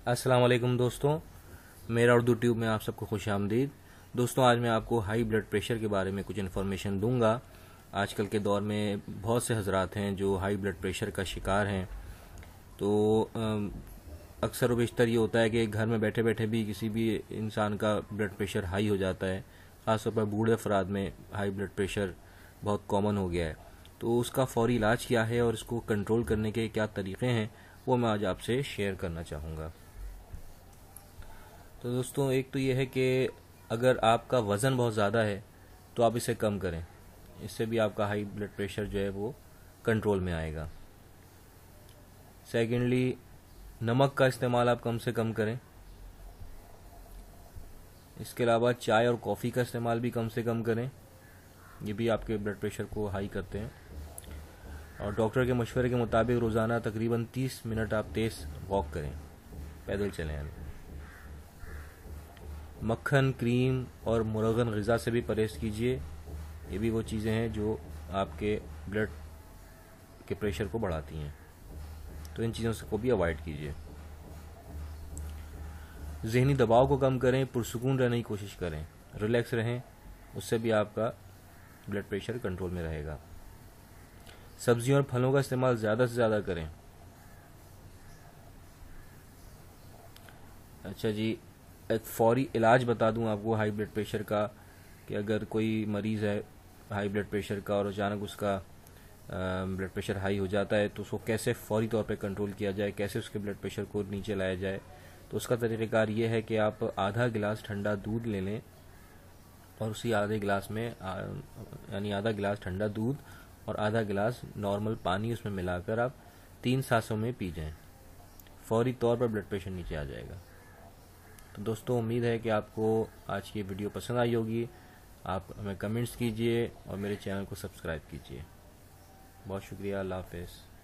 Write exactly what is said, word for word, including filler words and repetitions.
अस्सलाम वालेकुम दोस्तों, मेरा उर्दू ट्यूब में आप सबको खुश आमदीद। दोस्तों, आज मैं आपको हाई ब्लड प्रेशर के बारे में कुछ इन्फॉर्मेशन दूंगा। आजकल के दौर में बहुत से हजरात हैं जो हाई ब्लड प्रेशर का शिकार हैं। तो अम, अक्सर व बेशतर ये होता है कि घर में बैठे बैठे भी किसी भी इंसान का ब्लड प्रेशर हाई हो जाता है। ख़ासतौर पर बूढ़े अफराद में हाई ब्लड प्रेशर बहुत कॉमन हो गया है। तो उसका फौरी इलाज क्या है और इसको कंट्रोल करने के क्या तरीक़े हैं, वो मैं आज आपसे शेयर करना चाहूँगा। तो दोस्तों, एक तो ये है कि अगर आपका वज़न बहुत ज़्यादा है तो आप इसे कम करें। इससे भी आपका हाई ब्लड प्रेशर जो है वो कंट्रोल में आएगा। सेकेंडली, नमक का इस्तेमाल आप कम से कम करें। इसके अलावा चाय और कॉफ़ी का इस्तेमाल भी कम से कम करें, ये भी आपके ब्लड प्रेशर को हाई करते हैं। और डॉक्टर के मशवरे के मुताबिक रोज़ाना तकरीबन तीस मिनट आप तेज़ वॉक करें, पैदल चलें यानी। मक्खन, क्रीम और मुरगन ग़िज़ा से भी परहेज़ कीजिए। ये भी वो चीज़ें हैं जो आपके ब्लड के प्रेशर को बढ़ाती हैं, तो इन चीज़ों से को भी अवॉइड कीजिए। ज़हनी दबाव को कम करें, पुरसुकून रहने की कोशिश करें, रिलैक्स रहें, उससे भी आपका ब्लड प्रेशर कंट्रोल में रहेगा। सब्जियों और फलों का इस्तेमाल ज़्यादा से ज़्यादा करें। अच्छा जी, एक फ़ौरी इलाज बता दूं आपको हाई ब्लड प्रेशर का, कि अगर कोई मरीज़ है हाई ब्लड प्रेशर का और अचानक उसका ब्लड प्रेशर हाई हो जाता है तो उसको कैसे फ़ौरी तौर पे कंट्रोल किया जाए, कैसे उसके ब्लड प्रेशर को नीचे लाया जाए। तो उसका तरीक़ाकार ये है कि आप आधा गिलास ठंडा दूध ले लें और उसी आधे गिलास में यानी आधा गिलास ठंडा दूध और आधा गिलास नॉर्मल पानी उसमें मिलाकर आप तीन सांसों में पी जाएं। फ़ौरी तौर पर ब्लड प्रेशर नीचे आ जाएगा। तो दोस्तों, उम्मीद है कि आपको आज की वीडियो पसंद आई होगी। आप हमें कमेंट्स कीजिए और मेरे चैनल को सब्सक्राइब कीजिए। बहुत शुक्रिया। अल्लाह हाफ़िज़।